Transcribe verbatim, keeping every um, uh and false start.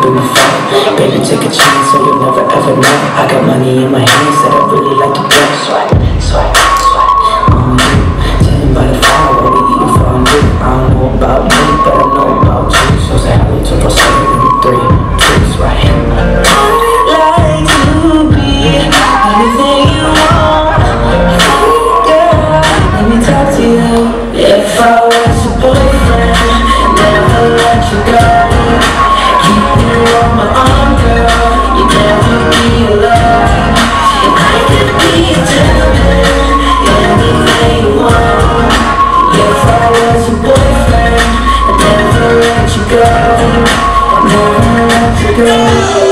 do you fall? Baby, take a chance, so you'll never ever know. I got money in my hands that I really like to blow. Swipe, swipe, swipe on you. Chillin' by the fire while we eatin' fondue. I don't know about me, but I know about you. So say hello to the seven, three, two, right. I'd like to be anything you want, girl. Let me talk to you. If I was your boyfriend, never let you go. Keep you on my arm, girl. You never be alone. And I could be a gentleman, anything you want. If I was your boyfriend, I'd never let you go. I'd never let you go.